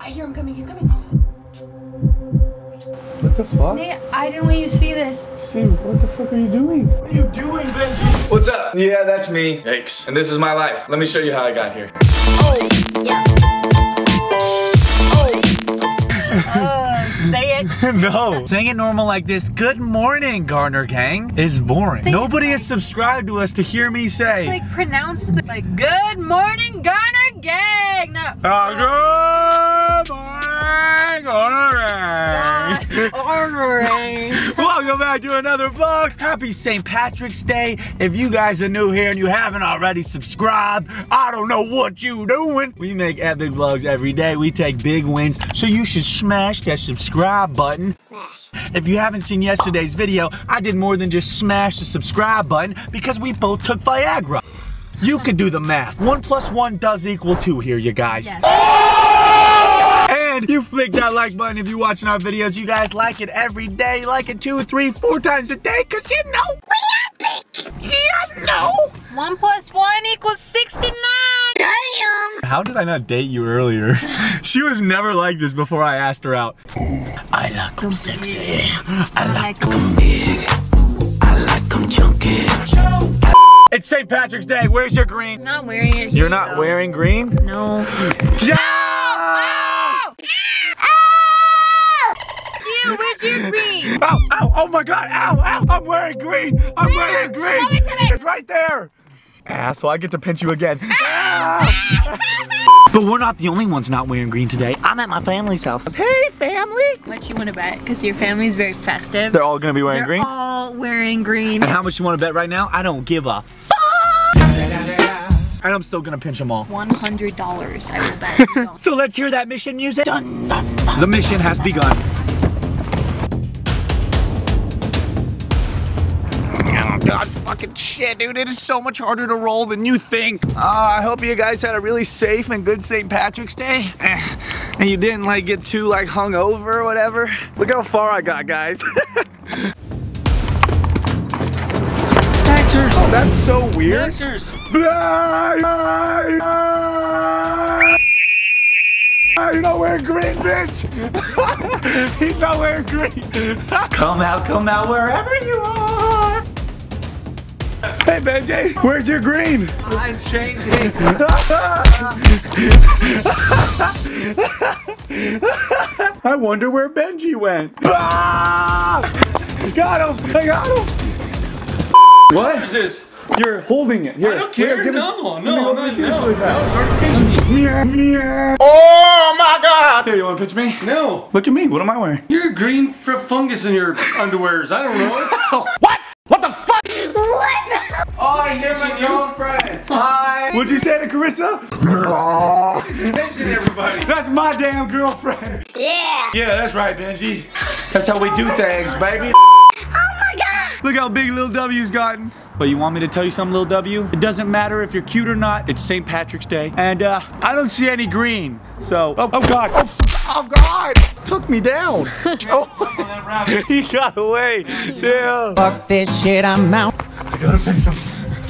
I hear him coming. He's coming. What the fuck? Nate, I didn't want you to see this. See, what the fuck are you doing? What are you doing, Benji? What's up? Yeah, that's me. Yikes. And this is my life. Let me show you how I got here. Oh, yeah. Say it. No. Saying it normal like this, good morning, Garner Gang, is boring. Nobody has subscribed to us to hear me say. Like, pronounce the, like, good morning, Garner Gang. No. Good morning, Garner Gang. Welcome back to another vlog. Happy St. Patrick's Day. If you guys are new here and you haven't already subscribed, I don't know what you doing. We make epic vlogs every day. We take big wins, so you should smash that subscribe button. Smash. If you haven't seen yesterday's video, I did more than just smash the subscribe button because we both took Viagra. You could do the math. 1 + 1 does equal 2 here, you guys. Yes. And you flick that like button if you're watching our videos. You guys like it every day. Like it 2, 3, 4 times a day, because you know we epic. You know. 1 + 1 = 69. Damn. How did I not date you earlier? She was never like this before I asked her out. I like them sexy. I like them big. I like them chunky. It's St. Patrick's Day. Where's your green? I'm not wearing it. You're not wearing green? No. Yeah! Ow! Ew, where's your green? Ow, ow, oh my god, ow, ow, I'm wearing green. I'm wearing green. Show it to me. It's right there. So I get to pinch you again. But we're not the only ones not wearing green today. I'm at my family's house. Hey, family. What you want to bet? Because your family's very festive. They're all gonna be wearing green? They're all wearing green. And how much you want to bet right now? I don't give a fuck. And I'm still gonna pinch them all. $100, I will bet. You don't. So let's hear that mission music. Dun, dun, dun. The mission has begun. Oh god, fucking shit, dude. It is so much harder to roll than you think. I hope you guys had a really safe and good St. Patrick's Day. And you didn't like get too like hungover or whatever. Look how far I got, guys. Daxers. Oh, that's so weird. Daxers. You're not wearing green, bitch. He's not wearing green. Come out, wherever you are. Hey, Benji, where's your green? I'm changing. I wonder where Benji went. Ah! Got him, I got him. What? What is this? You're holding it. Here, I don't care. Here, give No, us, no, let me see this really fast. No. Oh my god! Here, you want to pinch me? No. Look at me. What am I wearing? You're green fungus in your underwears. I don't know. What? What the fuck? What? Oh, you're my girlfriend. Hi. What'd you say to Carissa? Mention everybody. That's my damn girlfriend. Yeah. Yeah, that's right, Benji. That's how we do things, baby. Oh my god. Look how big Lil W's gotten. But you want me to tell you something, Lil W? It doesn't matter if you're cute or not. It's St. Patrick's Day. And I don't see any green. So, oh god. Oh god. Took me down. Oh, he got away. Damn. Fuck this shit, I'm out. I gotta pinch him.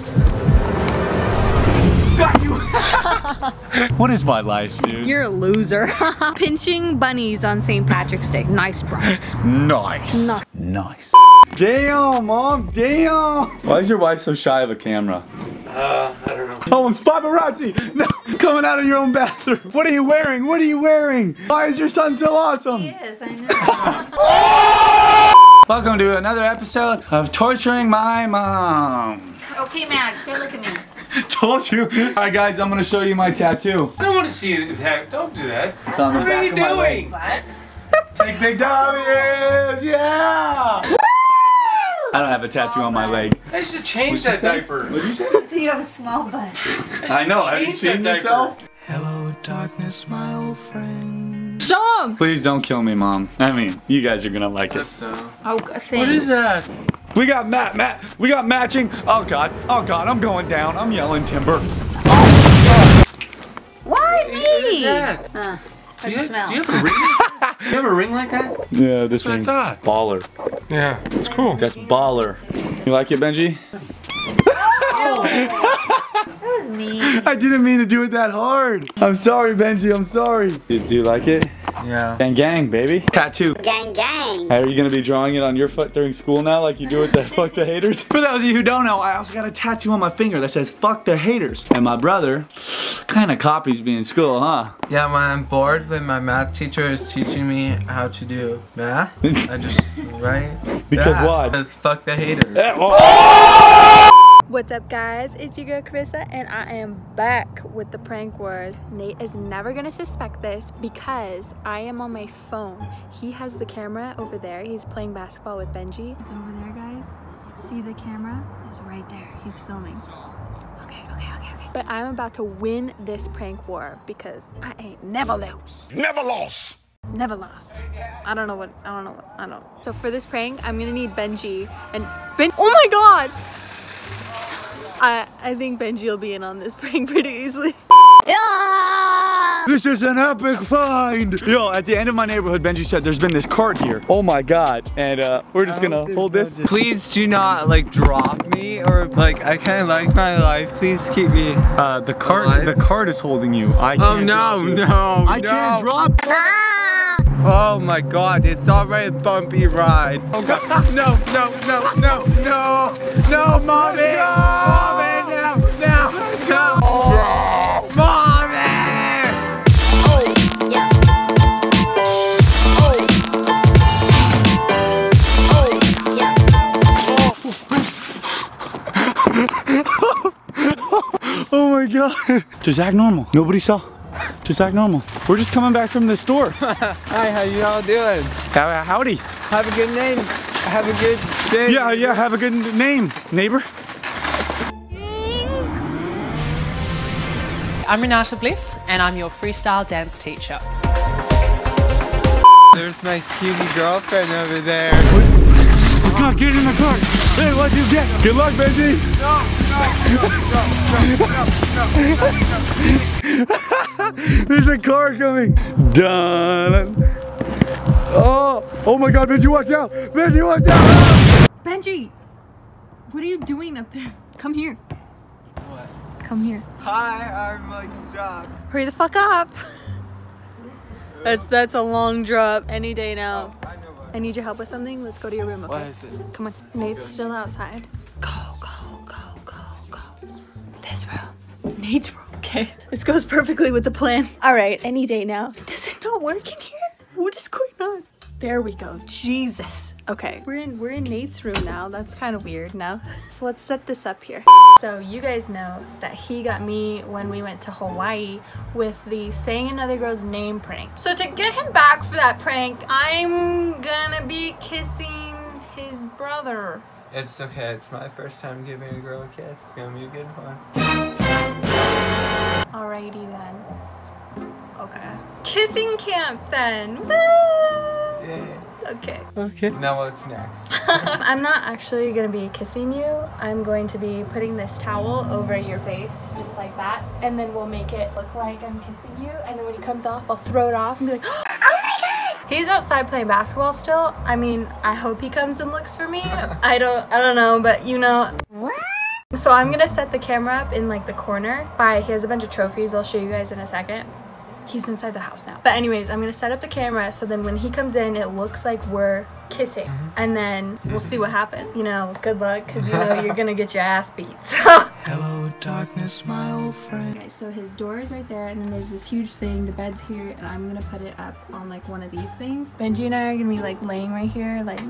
Got you. What is my life, dude? You're a loser. Pinching bunnies on St. Patrick's Day. Nice, bro. Nice. Nice. Damn, Mom, damn. Why is your wife so shy of a camera? I don't know. Oh, I'm paparazzi. No, coming out of your own bathroom. What are you wearing? What are you wearing? Why is your son so awesome? He is, I know. Welcome to another episode of Torturing My Mom. Okay, Max, go look at me. Told you. All right, guys, I'm gonna show you my tattoo. I don't want to see it. Don't do that. It's on the What back are you of my leg. doing? What? Take big W's, yeah! I don't have a tattoo on my leg. I should change What'd you that say? diaper. What'd you say? So you have a small butt. I know, have you Change seen that yourself? diaper. Hello, darkness, my old friend. Show him. Please don't kill me, Mom. I mean, you guys are gonna like it. That's, Oh, thanks. what is that? We got we got matching. Oh god, I'm going down. I'm yelling timber. Why What is me? that? It Do you smells. have a ring? You have a ring like that? Yeah, this That's what I ring. thought. Baller. Yeah, it's cool. That's baller. You like it, Benji? That was mean. I didn't mean to do it that hard. I'm sorry, Benji. I'm sorry. Do you like it? Yeah. Gang, gang, baby. Tattoo. Gang, gang. Are you gonna be drawing it on your foot during school now, like you do with the fuck the haters? For those of you who don't know, I also got a tattoo on my finger that says fuck the haters. And my brother kind of copies me in school, huh? Yeah, when I'm bored, when my math teacher is teaching me how to do math, I just write. Because that. why? Because fuck the haters. What's up, guys? It's your girl Carissa, and I am back with the prank wars. Nate is never gonna suspect this because I am on my phone. He has the camera over there. He's playing basketball with Benji. He's over there, guys. See the camera? It's right there. He's filming. Okay. But I'm about to win this prank war because I ain't never lose. Never lost. Never lost. I don't know. So for this prank, I'm gonna need Benji and oh my god! I think Benji will be in on this prank pretty easily. This is an epic find! Yo, at the end of my neighborhood, Benji said there's been this cart here. Oh my god. And we're just gonna hold this. Please do not like drop me or like I kind of like my life. Please keep me. The cart is holding you. I can't drop you. I can't drop. Oh my god, it's already a bumpy ride. Oh god. No, mommy! Mommy, no! Mommy! Oh my god. Just act normal. Nobody saw. Just act normal. We're just coming back from the store. Hi, how you all doing? Howdy. Have a good name. Have a good day. Yeah, have a good name, neighbor. I'm Renata Bliss, and I'm your freestyle dance teacher. There's my cutie girlfriend over there. Come on, get in the car. Hey, what'd you get? Good luck, Benji. No. There's a car coming. Done. Oh my god, Benji, watch out. Benji, watch out. Benji! What are you doing up there? Come here. What? Come here. Hi, I'm like strapped. Hurry the fuck up. That's a long drop. Any day now. I know what. I need your help with something. Let's go to your room, okay? What is it? Come on. Nate's still outside. Go. This room. Nate's room. Okay. This goes perfectly with the plan. All right, any day now. Does it not work in here? What is going on? There we go. Jesus. Okay, we're in Nate's room now. That's kind of weird now. So let's set this up here. So you guys know that he got me when we went to Hawaii with the saying another girl's name prank. So to get him back for that prank, I'm gonna be kissing his brother. It's okay, it's my first time giving a girl a kiss. It's gonna be a good one. Alrighty then. Okay. Kissing camp then. Woo! Yeah. Okay. Now what's next? I'm not actually gonna be kissing you. I'm going to be putting this towel over your face, just like that. And then we'll make it look like I'm kissing you. And then when he comes off, I'll throw it off and be like, oh my god! He's outside playing basketball still. I mean, I hope he comes and looks for me. I don't know, but you know. So I'm gonna set the camera up in like the corner. He has a bunch of trophies. I'll show you guys in a second. He's inside the house now. But anyways, I'm gonna set up the camera so then when he comes in, it looks like we're kissing. And then we'll see what happens. You know, good luck, because you know you're gonna get your ass beat. So. Hello, darkness, my old friend. Okay, so his door is right there, and then there's this huge thing. The bed's here, and I'm gonna put it up on like one of these things. Benji and I are gonna be like laying right here, like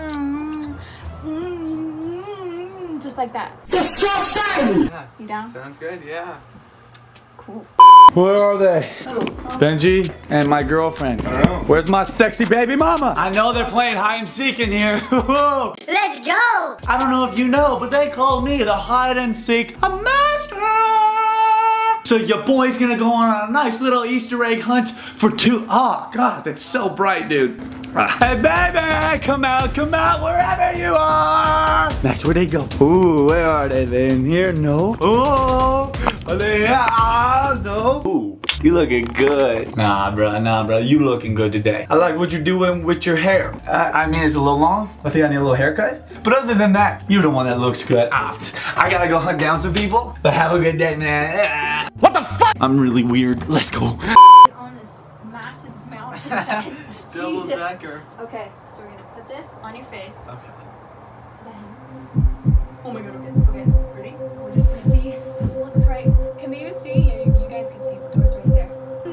just like that. Yeah. You down? Sounds good, yeah. Cool. Where are they? Benji and my girlfriend. Where's my sexy baby mama? I know they're playing hide and seek in here. Let's go! I don't know if you know, but they call me the hide and seek master. So your boy's gonna go on a nice little Easter egg hunt for two. Oh god, that's so bright, dude. Hey baby, come out wherever you are. That's where they go. Ooh, where are they? They in here? No. Oh, are they? No. Ooh, You looking good. Nah, bro. You looking good today. I like what you're doing with your hair. I mean, it's a little long. I think I need a little haircut. But other than that, you're the one that looks good. I gotta go hunt down some people. But have a good day, man. What the fuck? I'm really weird. Let's go. On this massive mountain. Double decker. Okay, so we're gonna put this on your face. Okay. Is that him? Oh my god, okay, ready? We're just gonna see if this looks right. Can they even see? Yeah, you guys can see the door's right there.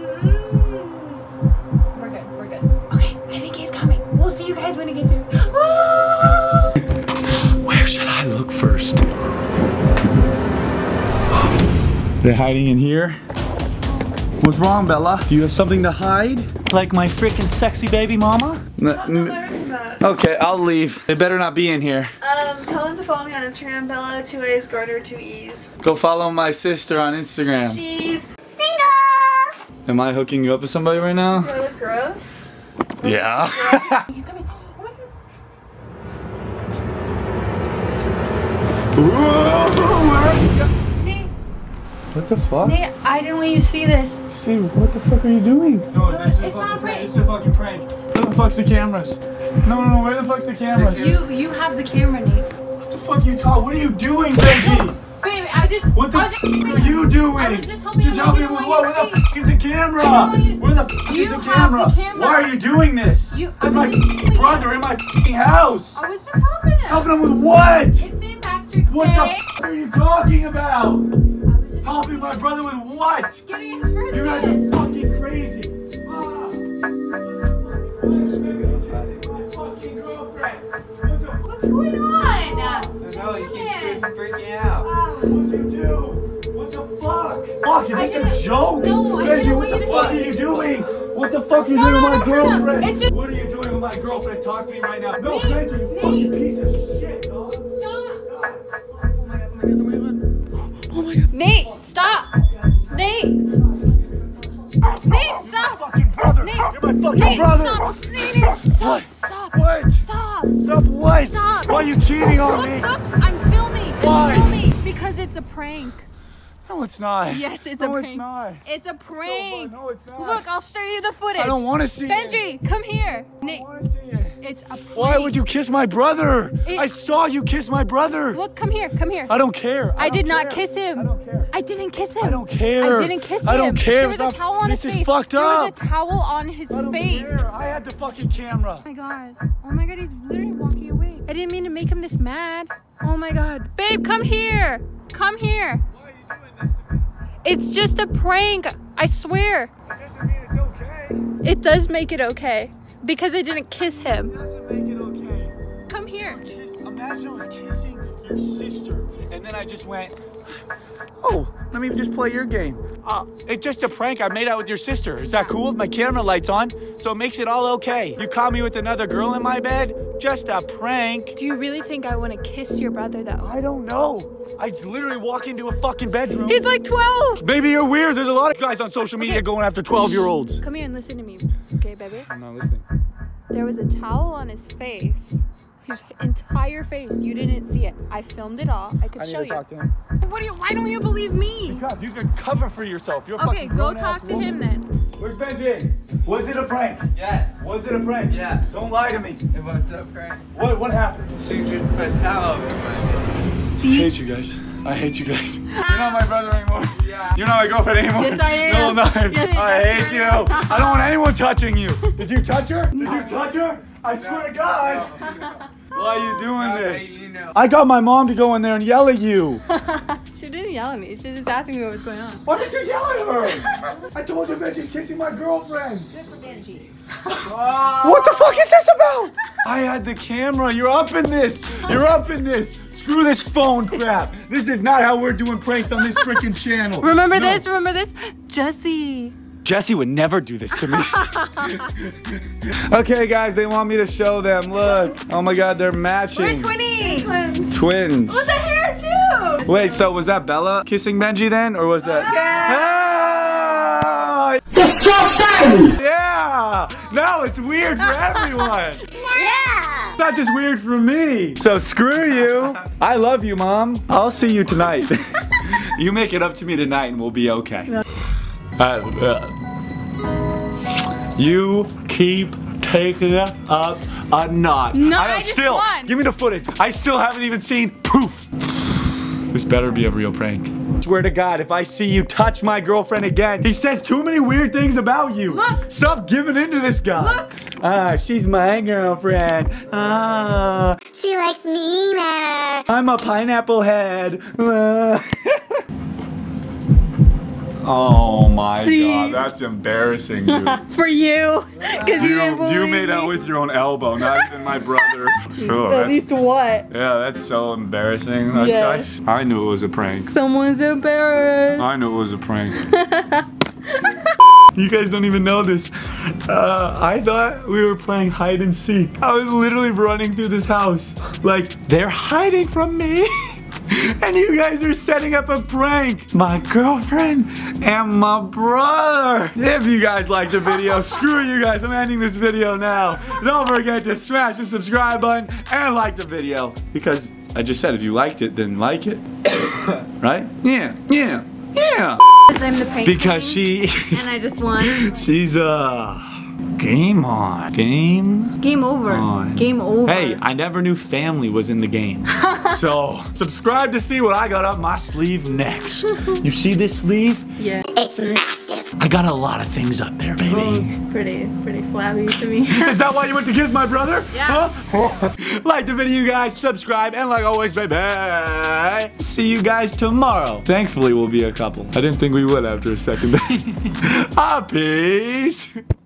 We're good. Okay, I think he's coming. We'll see you guys when he gets here. Where should I look first? They're hiding in here. What's wrong, Bella? Do you have something to hide? Like my freaking sexy baby mama? Okay, I'll leave. They better not be in here. Tell them to follow me on Instagram, Bella, 2 A's, Gardner, 2 E's. Go follow my sister on Instagram. She's Single! Am I hooking you up with somebody right now? Do I look gross? Yeah. He's coming. Oh my god. Nate, What the fuck? Nate, I didn't want you to see this. See, what the fuck are you doing? No, this is a fucking prank. This is a fucking prank. Where the fuck's the cameras? No, where the fuck's the cameras? You have the camera, Nate. What the fuck you talking? What are you doing, Benji? Wait, I just. What the fuck are you doing? I was just helping Just you. help I me didn't with want what? you Where to the fuck is the camera? I don't want you to- Where the fuck is You the have camera? the camera. Why are you doing this? I That's was my just helping you. brother in my fucking house. I was just helping him. Helping him with what? It's St. Patrick's What Day. the fuck are you talking about? I was just Helping my brother with what? getting his first You guys kiss. are fucking crazy. Ah. What's going on? No, he keeps freaking out. What'd you do? What the fuck? Fuck, is I this a didn't- joke? No, I Benji, didn't what want you the to fuck see are it. you doing? What the fuck are you No, doing no, with my no, no. girlfriend? It's just- What are you doing with my girlfriend? Talk to me right now. No, Nate, Benji, you Nate. fucking piece of shit, dog. Stop. Nate, stop. Nate. Nate, stop. Fucking brother. Nate. You're my fucking Nate, brother. stop. Nate, stop. What? Stop. What? Stop. Stop what? Stop. Why are you cheating on me? Look, I'm filming. Why? I'm filming because it's a prank. No, it's not. Yes, it's no, a prank. it's not. It's a prank. No, it's not. Look, I'll show you the footage. I don't want to see it. Benji, come here. I Nate, don't want to see it. it's a prank. Why would you kiss my brother? It- I saw you kiss my brother. Look, come here. Come here. I don't care. I did don't not care. kiss him. I don't care. I didn't kiss him. I don't care. I didn't kiss him. I don't care. There was a Stop. towel on his This face. is fucked There was a up. towel on his I don't face. care. I had the fucking camera. Oh my god. Oh my god, he's literally walking away. I didn't mean to make him this mad. Oh my god. Babe, come here. Come here. Why are you doing this to me? It's just a prank. I swear. It doesn't mean it's okay. It does make it okay. Because I didn't kiss him. It doesn't make it okay. Come here. Imagine I was kissing your sister, and then I just went, oh, let me just play your game. It's just a prank. I made out with your sister. Is that cool? My camera light's on, so it makes it all okay. You caught me with another girl in my bed? Just a prank. Do you really think I want to kiss your brother though? I don't know. I literally walk into a fucking bedroom. He's like 12. Maybe you're weird. There's a lot of guys on social media Okay. going after 12-year-olds. Come here and listen to me. Okay, baby? I'm not listening. There was a towel on his face. His entire face. You didn't see it. I filmed it all. I could I need show to you. talk to him. Why don't you believe me? Because you can cover for yourself. You're a Okay, fucking go grown-ass talk to woman. him then. Where's Benji? Was it a prank? Yes. Was it a prank? Yeah. Don't lie to me. It was a prank. What happened? She just put a towel over my face. I hate you guys. I hate you guys. You're not my brother anymore. Yeah. You're not my girlfriend anymore. Yes, I am. No, I'm not. Yes, I yes, hate you. I don't want anyone touching you. Did you touch her? Did you touch her? I swear to God. Why are you doing this? You know. I got my mom to go in there and yell at you. She didn't yell at me. She was just asking me what was going on. Why did you yell at her? I told you Benji's kissing my girlfriend. What the fuck is this about? I had the camera. You're up in this. You're up in this. Screw this phone crap. This is not how we're doing pranks on this freaking channel. Remember No. this? Remember this? Jesse. Jesse would never do this to me. Okay, guys, they want me to show them. Look. Oh my God, they're matching. We're twinning. Twins. The hair too! Wait, so was that Bella kissing Benji then, or was that? Ah! Disgusting! Yeah. Now it's weird for everyone. Yeah! It's not just weird for me. So screw you. I love you, Mom. I'll see you tonight. You make it up to me tonight, and we'll be okay. You keep taking it up a notch. No, I just still won. give me the footage. I still haven't even seen poof. This better be a real prank. Swear to God, if I see you touch my girlfriend again, he says too many weird things about you. Look. Stop giving in to this guy. Look. She's my girlfriend. She likes me better. I'm a pineapple head. Oh my God, that's embarrassing, dude. For you, because you didn't believe You made me. out with your own elbow, not even my brother. Sure, At least what? yeah, that's so embarrassing. Yeah. I knew it was a prank. Someone's embarrassed. I knew it was a prank. You guys don't even know this. I thought we were playing hide and seek. I was literally running through this house. Like, they're hiding from me. And you guys are setting up a prank. My girlfriend and my brother. If you guys liked the video, screw you guys. I'm ending this video now. Don't forget to smash the subscribe button and like the video. Because I just said if you liked it, then like it. Right? Yeah. I'm the prank Because queen, she... and I just won. She's game on. Game over. On. Game over. Hey, I never knew family was in the game. So, subscribe to see what I got up my sleeve next. You see this sleeve? Yeah. It's massive. I got a lot of things up there, baby. Oh, pretty flabby to me. Is that why you went to kiss my brother? Yeah. Huh? Like the video, you guys. Subscribe. And like always, baby. See you guys tomorrow. Thankfully, we'll be a couple. I didn't think we would after a second. Peace.